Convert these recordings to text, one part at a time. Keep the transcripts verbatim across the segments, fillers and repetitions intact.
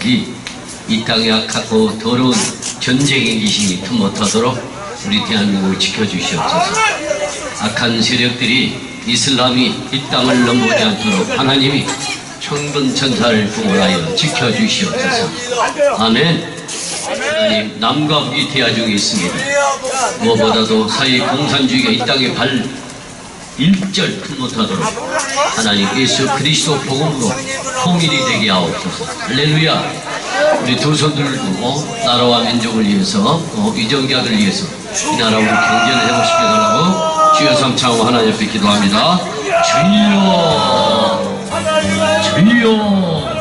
때까지 이 땅에 악하고 더러운 전쟁의 귀신이 틈못하도록 우리 대한민국을 지켜주시옵소서. 악한 세력들이 이슬람이 이 땅을 넘보지 않도록 하나님이 천군 천사를 동원하여 지켜주시옵소서. 아멘. 하나님, 남과 북이 대화 중에 있습니다. 무엇보다도 사회 공산주의가 이 땅에 발 일절 틈못하도록 하나님 예수 그리스도 복음으로 통일이 되게 하옵소서. 할렐루야. 우리 두 손 들고 나라와 민족을 위해서 어, 이정자들을 위해서 이 나라 우리 경제를 해보시게 달라고 주여 삼창하고 하나님 앞에 기도합니다. 주여 주여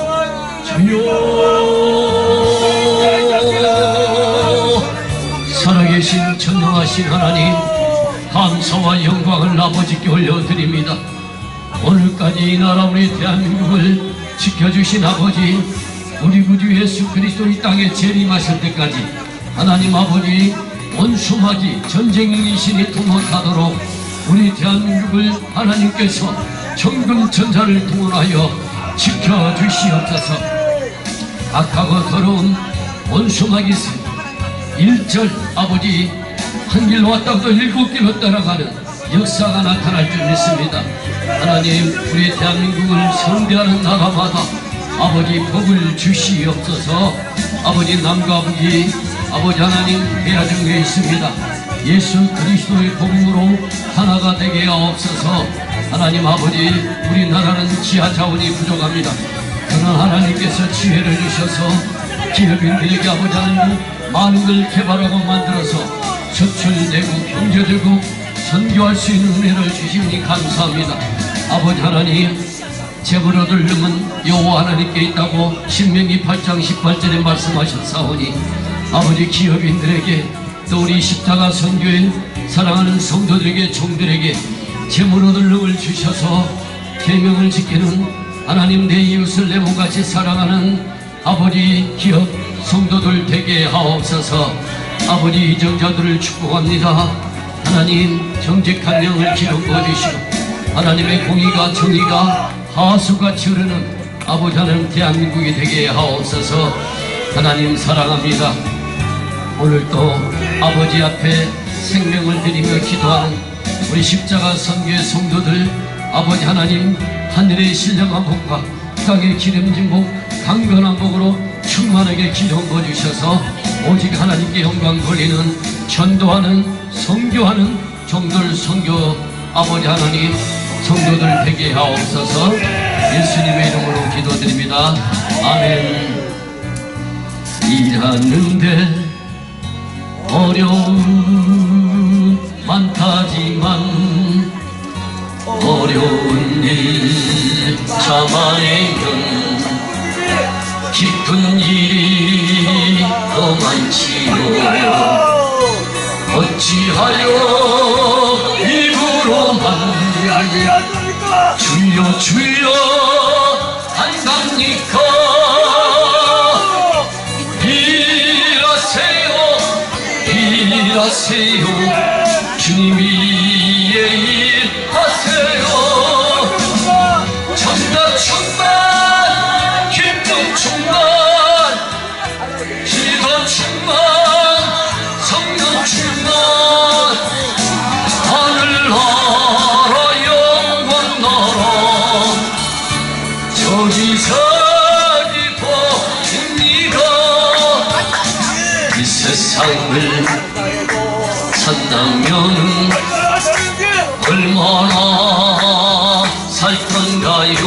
주여. 살아계신 전능하신 하나님, 감사와 영광을 아버지께 올려드립니다. 오늘까지 이 나라 우리 대한민국을 지켜주신 아버지, 우리 구주 예수 그리스도 이 땅에 재림하실 때까지 하나님 아버지, 원수마귀 전쟁의 신이 도못하도록 우리 대한민국을 하나님께서 천군 천사를 동원하여 지켜주시옵소서. 악하고 더러운 원수마귀 일절 아버지, 한 길로 왔다고 일곱 길로 따라가는 역사가 나타날 줄 믿습니다. 하나님, 우리 대한민국을 선대하는 나라마다 아버지 복을 주시옵소서. 아버지, 남과 북이 아버지 하나님 대화 중에 있습니다. 예수 그리스도의 복음으로 하나가 되게 하옵소서. 하나님 아버지, 우리나라는 지하 자원이 부족합니다. 그러나 하나님께서 지혜를 주셔서 기업인들에게 아버지 하나님 많은 걸 개발하고 만들어서 수출되고 경제되고 선교할 수 있는 은혜를 주시니 감사합니다. 아버지 하나님, 재물 얻을 놈은 여호와 하나님께 있다고 신명기 팔 장 십팔 절에 말씀하셨사오니 아버지, 기업인들에게 또 우리 십자가 선교인 사랑하는 성도들에게 종들에게 재물 얻을 놈을 주셔서 계명을 지키는 하나님, 내 이웃을 내 몸같이 사랑하는 아버지 기업 성도들 되게 하옵소서. 아버지, 이정자들을 축복합니다. 하나님, 정직한 영을 기름 부어주시고 하나님의 공의가 정의가 하수같이 흐르는 아버지 하나님 대한민국이 되게 하옵소서. 하나님 사랑합니다. 오늘도 아버지 앞에 생명을 드리며 기도하는 우리 십자가 선교의 성도들 아버지 하나님, 하늘의 신령한 복과 땅의 기름진 복 강건한 복으로 충만하게 기름 부어주셔서 오직 하나님께 영광 돌리는 전도하는 선교하는 종들 선교 아버지 하나님 성도들 되게 하옵소서. 예수님의 이름으로 기도드립니다. 아멘. 일하는데 어려움 많다지만 어려운 일 참아내면 기쁜 일이 더 많지요. 어찌하여 입으로만 주여 주여 한답니까? 일하세요 일하세요 주님이 일하세요. 천당 충만 기쁨 충만 기도 충만 성령 충만 하늘 나라 영광 나라 저기서 기뻐집니다. 이 세상을 산다면 얼마나 살 건가요?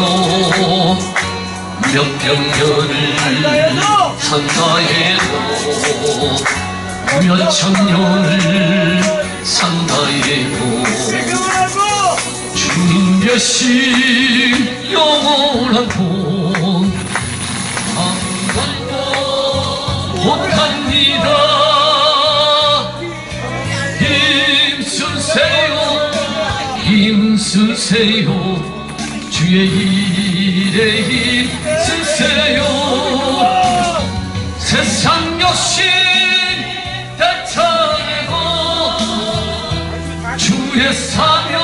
몇 백년을 산다 해도 몇 천년을 산다 해도 주님 대신 영원한 복 아무것도 못합니다. 힘쓰세요 힘쓰세요 주의 일에 힘쓰세요. 세상 욕심 되찾고 주의 사명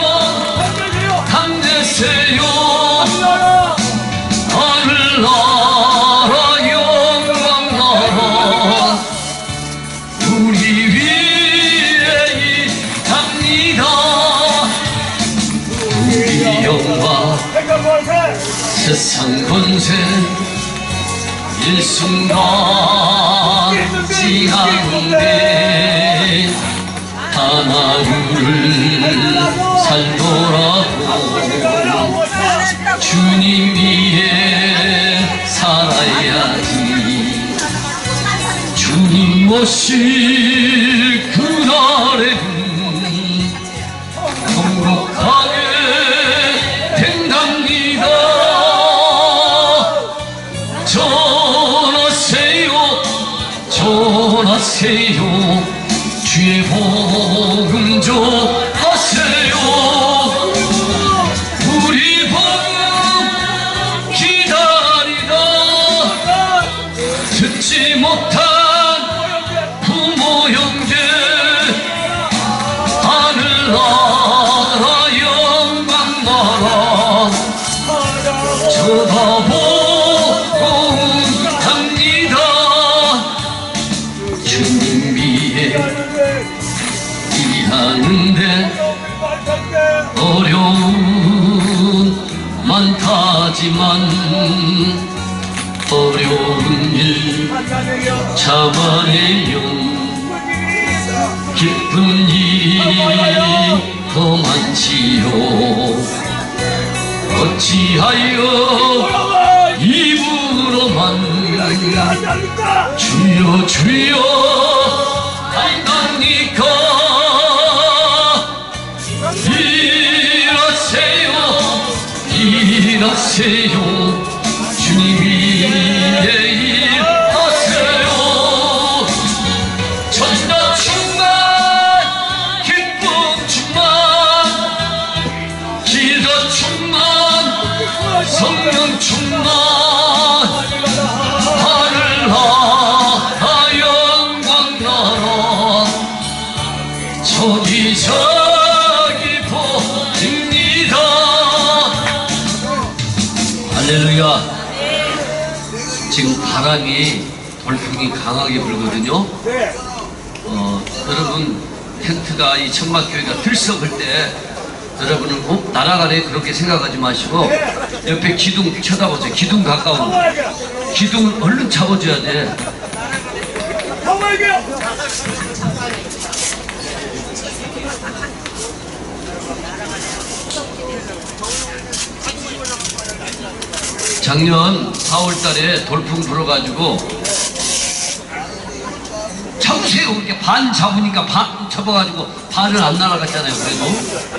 담내세요. 하늘나라 영광 세상 권세 일순간 지하는데 하나를 살더라도 주님 위에 살아야지. 주님 오실 그날에는 행복하게 된답니다. 전하세요 전하세요 주의 복음 전하세요. 우리 복음 기다리다 듣지 못한 부모 형제 하늘나라 영광나라 쳐다보옵니다. 주님 위에 일하는데 어려움 많다지만 어려운 일 참아내면 기쁜 일이 더 많지요. 어찌하여 입으로만 주여 주여 한다니까. 일하세요 일하세요 주님 위에 일하세요. 천사 충만 기쁨 충만 기도 충만 성령 충만 하늘나라 영광나라 저기저기 보입니다. 할렐루야. 지금 바람이 돌풍이 강하게 불거든요. 어, 여러분 텐트가 이 천막교회가 들썩할 때 여러분은 어? 날아가네 그렇게 생각하지 마시고 옆에 기둥 쳐다보세요. 기둥 가까운 기둥 얼른 잡아줘야 돼. 작년 사월 달에 돌풍 불어가지고 잡으세요 이렇게 반 잡으니까 반 접어가지고 반은 안 날아갔잖아요. 그래도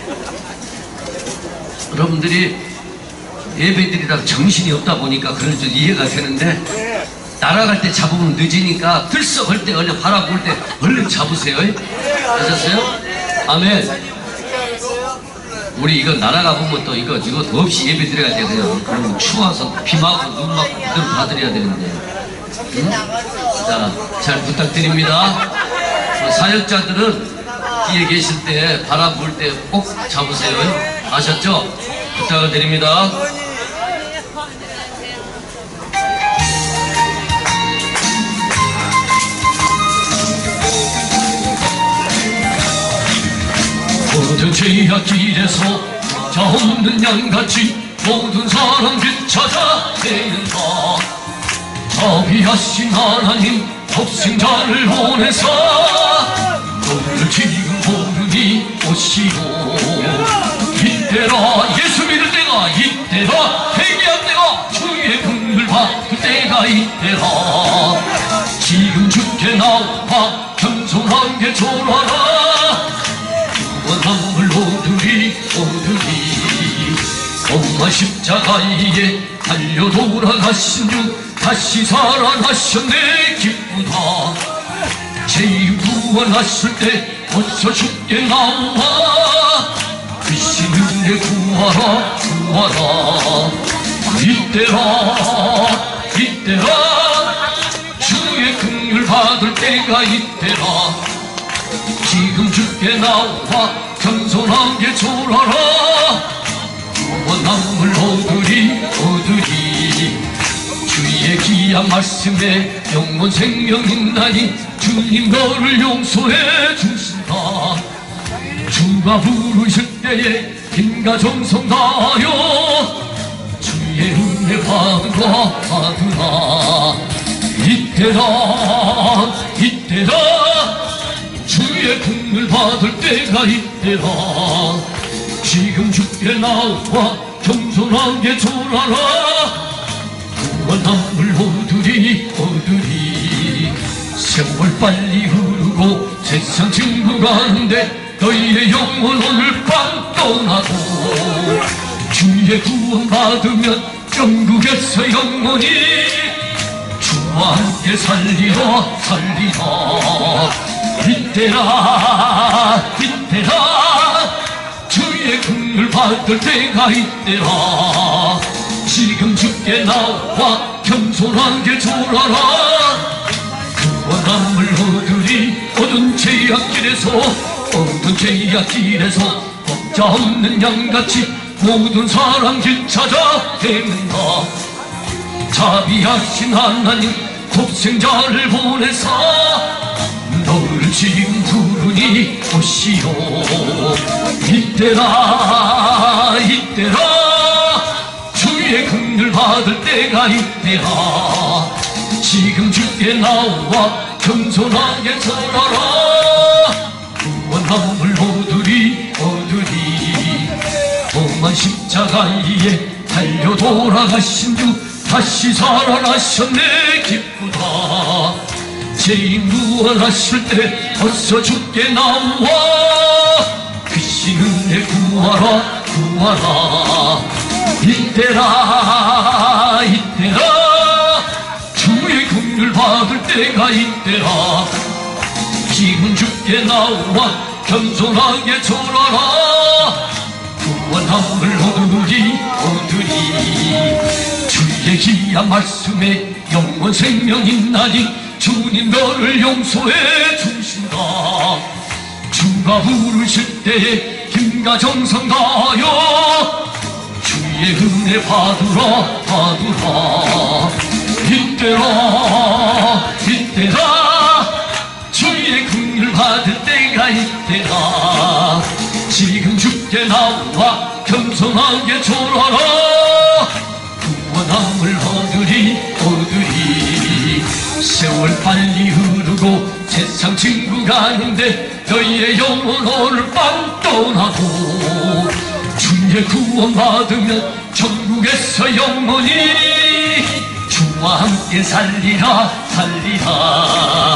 여러분들이 예배드리다가 정신이 없다 보니까 그런 좀 이해가 되는데 날아갈 때 잡으면 늦으니까 들썩할 때 얼른 바람 불 때 얼른 잡으세요. 아셨어요? 아멘. 우리 이거 날아가 보면 또 이거 이것도 없이 예배 드려야 되고요. 그러면 추워서 비 맞고 눈 맞고 그대로 받으려야 되는데. 응? 자, 잘 부탁드립니다. 사역자들은 뒤에 계실 때 바람 불 때 꼭 잡으세요. 아셨죠? 부탁을 드립니다. 모든 제약길에서 자 없는 양같이 모든 사람 되찾아 내는다. 자비하신 하나님 독생자를 보내사 너를 지금 모르니 오시오. 이때라 예수 믿을 때가 이때라 회개할 때가 주의 긍휼 받을 때가 이때라. 지금 주께 나와 겸손하게 절하라. 원함을 오두리 오두리 엄마 십자가에 달려 돌아가신 주 다시 살아나셨네 기쁘다. 죄인 구원하실 때 어서 주께 나와 크신 은혜 구하라 구하라. 이때라 이때라 주의 긍휼 받을 때가 이때라. 지금 주께 나와 겸손하게 절하라. 원함을 얻으리 얻으리. 주의 귀한 말씀에 영원 생명 있나니 주님 너를 용서해 주신다. 주가 부르실 때에 힘과 정성 다하여 주의 은혜 받으라 받으라. 이때라 이때라 주의 긍휼 받을 때가 이때라. 지금 주께 나와 겸손하게 졸아라. 구원함을 얻으리 얻으리. 세월 빨리 흐르고 세상 친구 가는데 너희의 영혼 오늘 밤 떠나고. 주의 구원 받으면 천국에서 영원히 주와 함께 살리라 살리라. 이때라 이때라 주의 긍휼 받을 때가 이때라. 지금 주께 나와 겸손하게 졸아라. 구원함을 얻으리 어두운 죄악길에서 어두운 죄악길에서 법자 없는 양같이 모든 사람 길 찾아 헤맨다. 자비하신 하나님 독생자를 보내사 너를 지금 부르니 오시오. 이때라 이때라 주의 긍휼 받을 때가 이때라. 지금 주께 나와 겸손하게 절하라. 구원함을 얻으리 얻으리. 험한 십자가 위에 달려 돌아가신 주 다시 살아나셨네 기쁘다. 죄인 구원하실 때 벌써 주께 나와 크신 은혜 구하라 구하라. 이때라 이때라 주의 긍휼 받을 때가 이때라. 지금 주께 나와 겸손하게 절하라. 구원함을 얻으리 얻으리. 주의 귀한 말씀에 영원 생명 있나니 주님 너를 용서해 주신다. 주가 부르실 때에 힘과 정성 다하여 주의 은혜 받으라 받으라. 이때라 이때라 주의 긍휼 받을 때가 이때라. 지금 주께 나와 겸손하게 절하라. 구원함을 얻으리 얻으리. 세월 빨리 흐르고 세상 친구 가는데 너희의 영혼 오늘 밤 떠나고. 주의 구원 받으면 천국에서 영원히 주와 함께 살리라 살리라.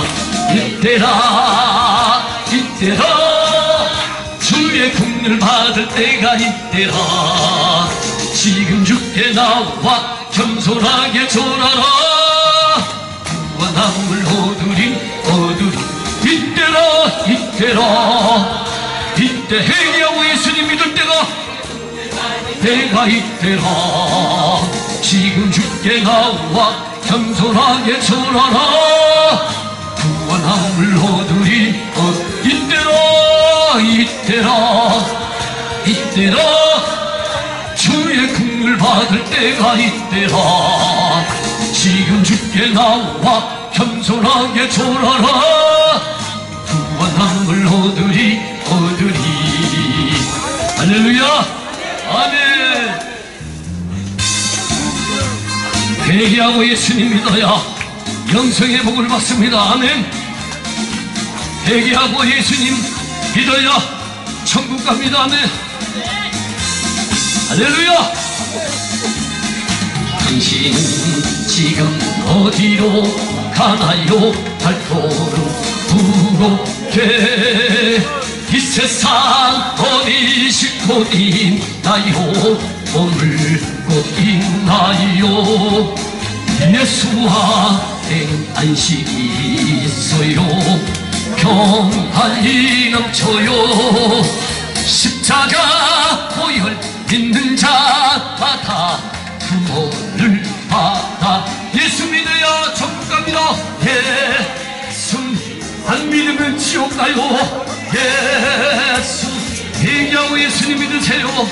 이때라 이때라 주의 긍휼 받을 때가 이때라. 지금 주께 나와 겸손하게 절하라. 구원함을 얻으리 얻으리. 이때라 이때라 이때 회개하고 예수님 믿을 때가 때가 이때라. 지금 주께 나와 겸손하게 절하라. 구원함을 얻으리 얻. 이때라 이때라 이때라 주의 긍휼 받을 때가 이때라. 지금 주께 나와 겸손하게 절하라. 구원함을 얻으리 얻으리. 할렐루야 아멘. 회개하고 예수님 믿어야 영생의 복을 받습니다. 아멘. 회개하고 예수님 믿어야 천국 갑니다. 아멘. 할렐루야. 당신은 지금 어디로 가나요? 발걸음 부럽게 이 세상 어디 싣고 있나요? 머물고 있나요? 예수와 행 안식이 있어요. 평안이 넘쳐요. 십자가 보혈 믿는 자마다 구원을 받아. 예수 믿어야 천국 갑니다. 예수 안 믿으면 지옥 가요. 예수 회개하고 예수님 믿으세요.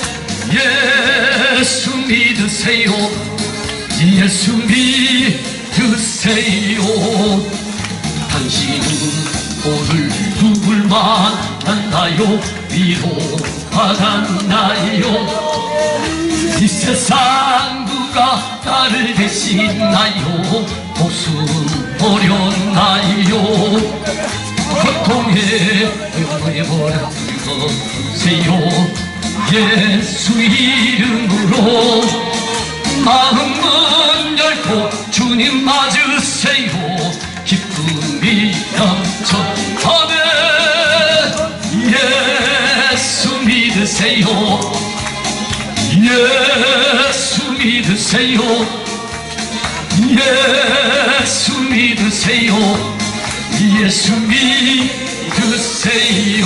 예수 믿으세요. 예수 믿으세요. 당신은 오늘 누굴 만났나요? 위로 받았나요? 이 세상 누가 나를 대신하여 목숨 버렸나요? 고통에 영원히 버려주세요. 예수 이름으로 마음은 열고 주님 맞으세요. 기쁨이 넘쳐 아멘. 예수 믿으세요. 예수 믿으세요. 예수 믿으세요. 예수 믿으세요.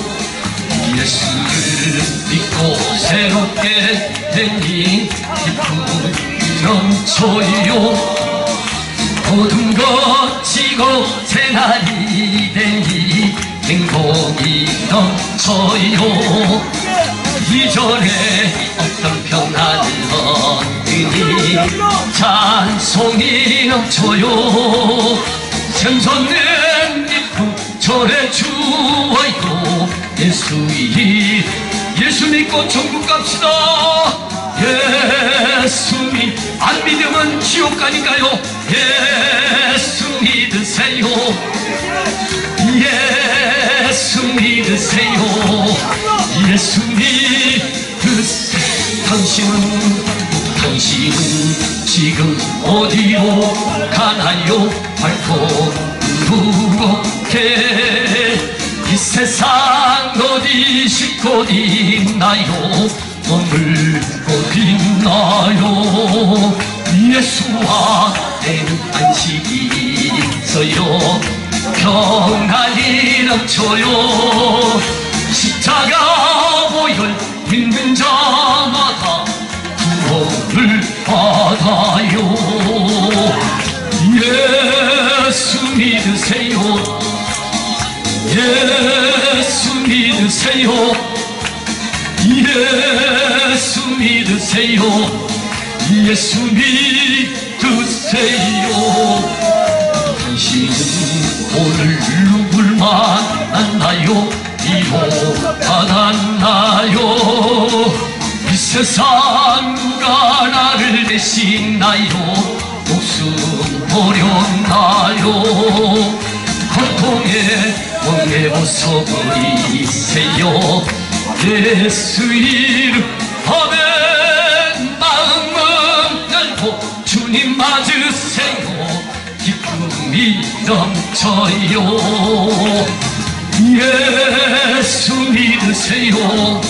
예수를 믿고 새롭게 되니 기쁨이 넘쳐요. 모든 것 지고 새날이 되니 행복이 넘쳐요. 이전에 어떤 평안을 얻으니 찬송이 넘쳐요. 샘솟는 기쁨 전해주어요. 예수 이 예수 믿고 천국 갑시다. 예수 믿 안 믿으면 지옥 가니까요. 예수 믿으세요. 예수 믿으세요. 예수 믿으세요. 당신은 당신은 지금 어디로 가나요? 밝고 무겁게 이 세상 어디 싣고 있나요? 머물고 있나요? 예수와 내는 안식이 있어요. 평안이 넘쳐요. 십자가 보혈 믿는 자마다 구원을 받아요. 예수 믿으세요. 예수 믿으세요. 예수 믿으세요. 예수 믿으세요. 당신은 오늘 누굴 만났나요? 위로 받았나요? 이 세상 누가 나를 대신나요? 목숨 버렸나요? 고통에 멍에 벗어버리세요. 예수 이름 아멘. 마음은 열고 주님 맞으세요. 기쁨이 넘쳐요. 예수 믿으세요.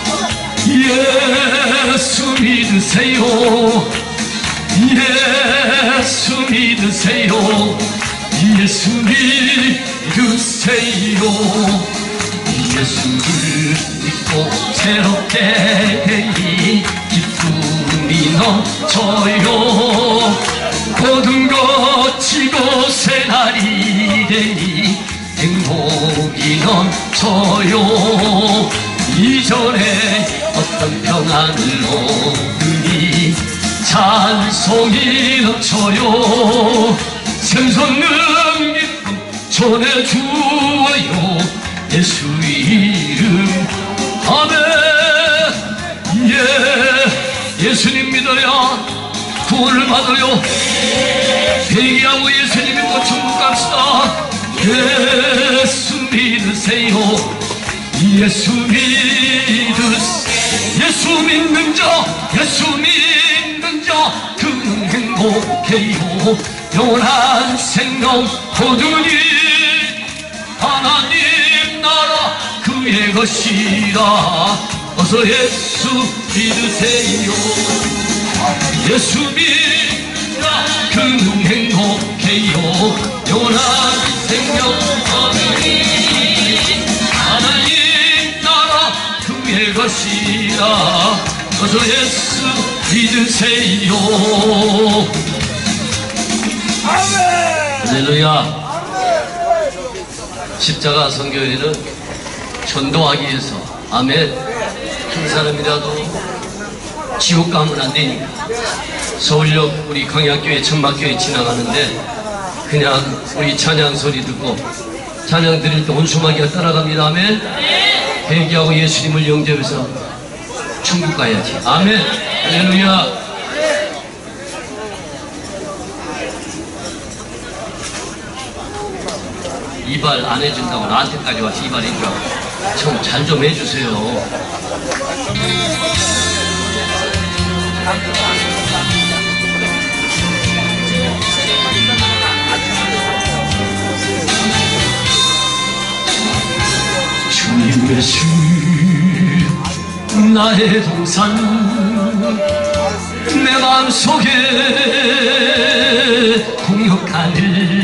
예수 믿으세요. 예수 믿으세요. 예수 믿으세요. 예수를 믿고 새롭게 되니 기쁨이 넘쳐요. 모든 것 지고 새날이 되니 행복이 넘쳐요. 이전에 어떤 평안을 얻으니 찬송이 넘쳐요. 샘솟는 기쁨 전해주어요. 예수 이름 아멘. 예, 예수님 믿어야 구원을 받아요. 회개하고 예수님 믿고 천국 갑시다. 예수 믿으세요. 예수 믿으세요. 예수 믿는 자, 예수 믿는 자 그는 행복해요. 영원한 생명 거두니 하나님 나라 그의 것이라. 어서 예수 믿으세요. 예수 믿자 그는 행복해요. 영원한 생명 거두니 하나님 나라 그의 것이라. 어서 예수 믿으세요. 할렐루야. 십자가 선교회는 전도하기 위해서 아멘. 한 사람이라도 지옥 가면 안 되니까 서울역 우리 강약교회 천막교회 지나가는데 그냥 우리 찬양 소리 듣고 찬양 드릴 때 온수마귀가 따라갑니다. 아멘. 회개하고 예수님을 영접해서 천국 가야지. 아멘. 할렐루야. 이발 안 해준다고 나한테까지 와서 이발 해주라고. 좀 잘 좀 해주세요. 주님의 수 나의 동산 내 마음속에 동역하늘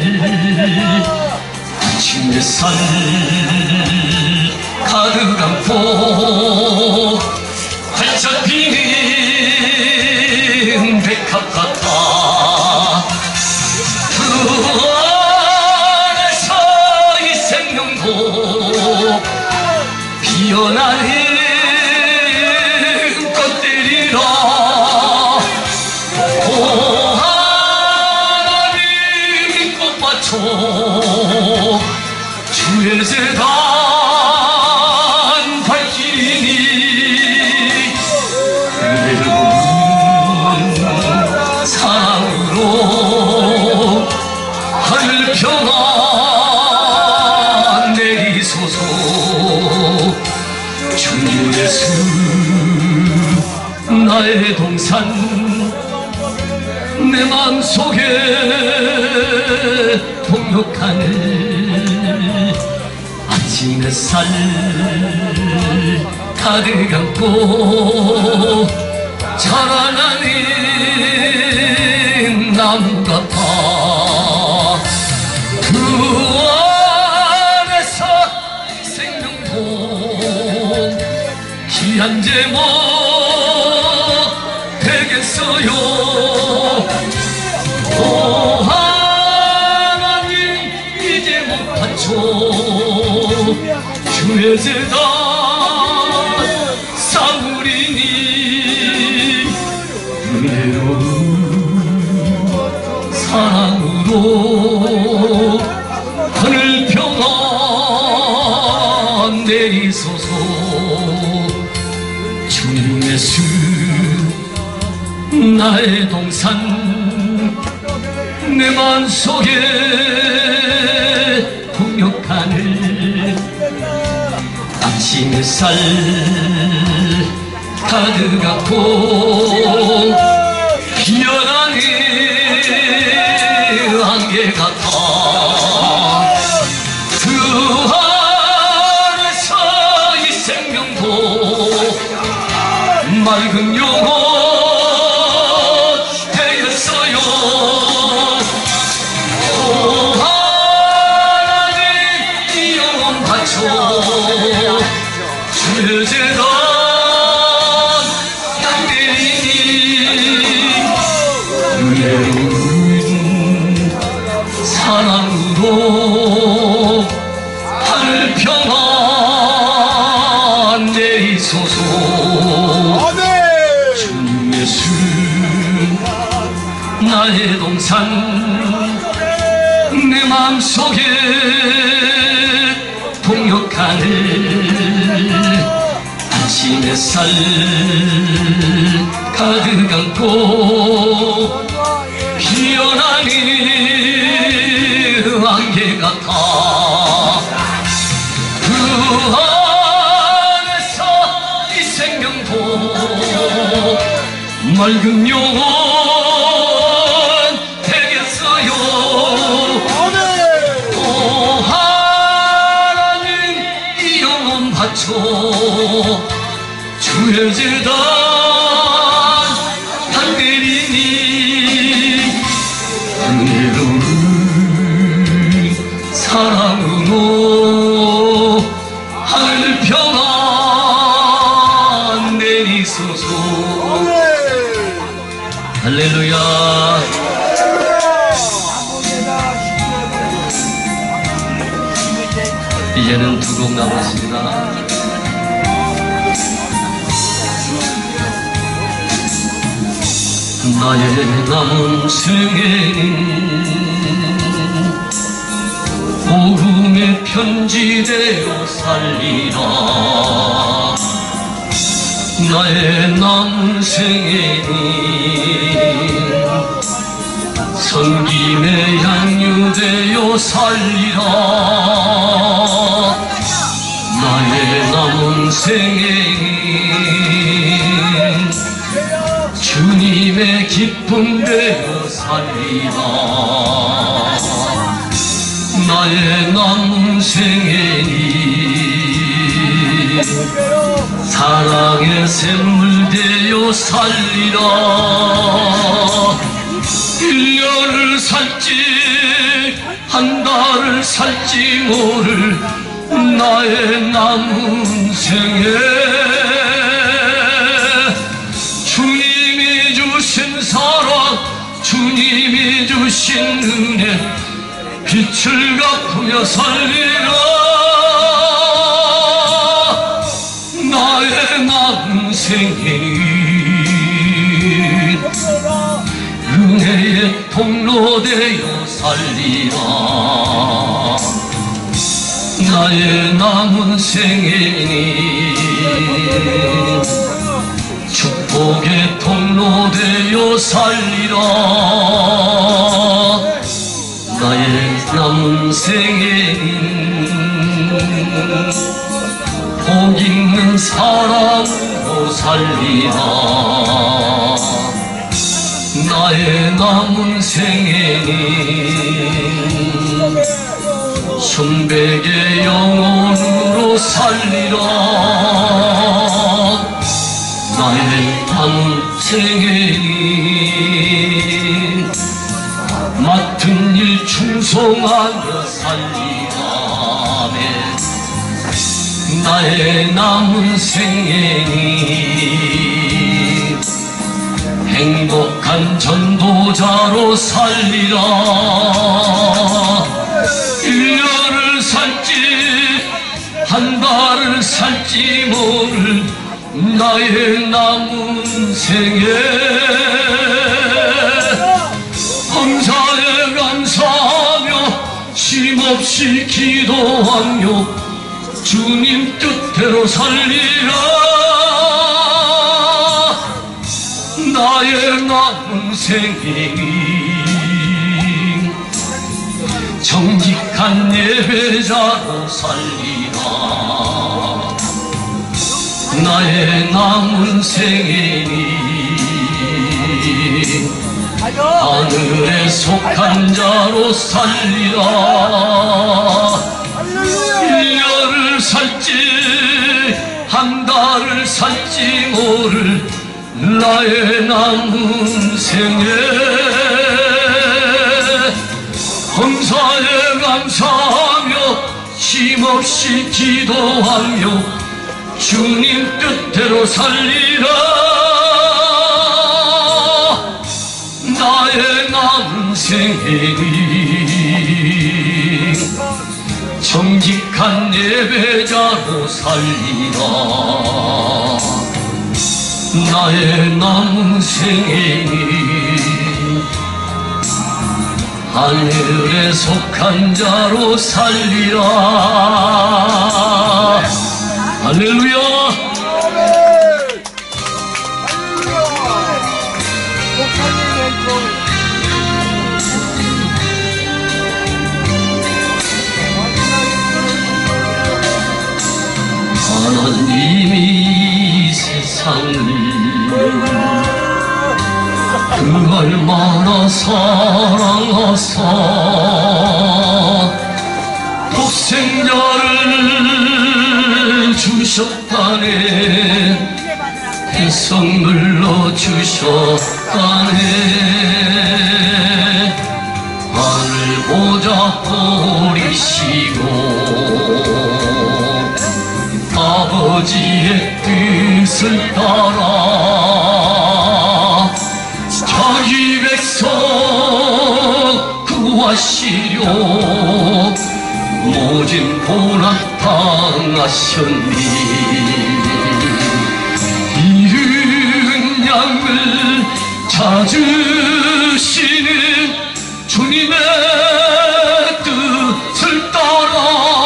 아침 햇살 가득 안고 활짝 피는 백합 같아 그 안에서 이 생명도 피어나는 꽃들이라 오 하나님 꽃밭초 주의 재단 발길이니 은혜로운 사랑으로 하늘 평안 내리소서 주님의 수 나의 동산 내 마음속에 동역하는 아침 햇살 가득 안고 자라나는 나무 같아 그 안에서 생명도 귀한 제목 되겠어요. 오 하나님 이 제목 바쳐 주의 재단 쌓으리니 은혜로운 사랑으로 하늘 평안 내리소서 주님의 수 나의 동산 내 마음속에 동역하는 아침 햇살 가득 안고 피어나는 안개 같아 그 안에서 이 생명도 맑은 영혼 되었어요. 오 하나님 이 영혼 바쳐 주의 재단 향대리니 은혜로운 사랑으로 하늘 평안 내리소서 주님의 수 나의 동산 내 마음속에 동역하는 아침 햇살 가득 안고 피어나는 안개 같아 그 안에서 이 생명도 맑은 영혼 되겠어요. 오 하나님 이 영혼 바쳐 주의 재단 향대리니 은혜로운 사랑으로 하늘 평안 내리소서. 할렐루야. 이제는 두 곡 남았습니다. 나의 남은 생애는 복음의 편지되어 살리라. 나의 남은 생애는 섬김의 양유되어 살리라. 나의 남은 생에 주님의 기쁨 되어 살리라. 나의 남은 생애니 사랑의 샘물 되어 살리라. 일 년을 살지 한 달을 살지 모를 나의 남은 생에 주님이 주신 사랑 주님이 주신 은혜 빛을 갚으며 살리라. 나의 남은 생에 은혜의 통로 되어 살리라. 나의 남은 생애니 축복의 통로 되어 살리라. 나의 남은 생애니 복 있는 사랑으로 살리라. 나의 남은 생애니 순백의 영혼으로 살리라. 나의 남은 생애니 맡은 일 충성하며 살리라. 나의 남은 생애니 행복한 전도자로 살리라. 일 년을 살지 한 달을 살지 모를 나의 남은 생애 감사에 감사하며 쉼없이 기도하며 주님 뜻대로 살리라. 나의 남은 생애니 정직한 예배자로 살리라. 나의 남은 생애니 하늘에 속한 자로 살리라. 일 년을 살지 한 달을 살지 모를 나의 남은 생애 감사에 감사하며 쉼없이 기도하며 주님 뜻대로 살리라. 나의 남은 생애니 정직한 예배자로 살리라. 나의 남은 생애니 하늘에 속한 자로 살리라. 할렐루야. 하나님이 이 세상을 그 얼마나 사랑하사 독생자를 주셨다네. 대성물로 주셨다네. 하늘 보자 버리시고 아버지의 뜻을 따라 자기 백성 구하시려 모진 고난 당하셨니. 이른 양을 찾으시는 주님의 뜻을 따라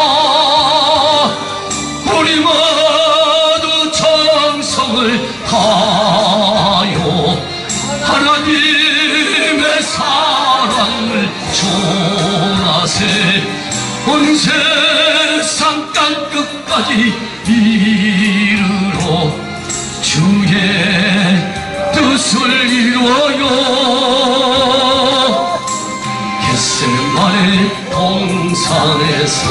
우리 모두 정성을 다하여 하나님의 사랑을 전하세. 온 세상 땅끝까지 끝까지 이르러 주의 뜻을 이루어요. 겟세마네 동산에서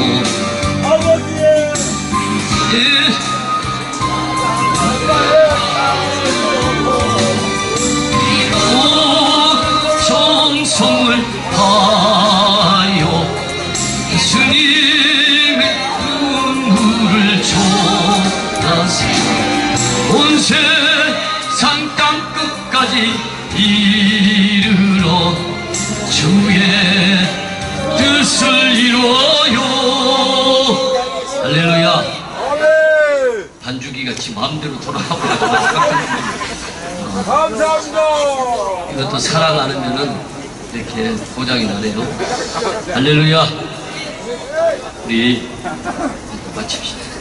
예. 정성을 다하여 주님의 눈물을 쏟아서 온 세상 땅 끝까지 이르러 주의 뜻을 이루어요. 할렐루야. 반주기 같이 마음대로 돌아가고 감사합니다. 이것도 사랑 안 하면은 이렇게 고장이 나네요. 할렐루야. 우리 마칩시다.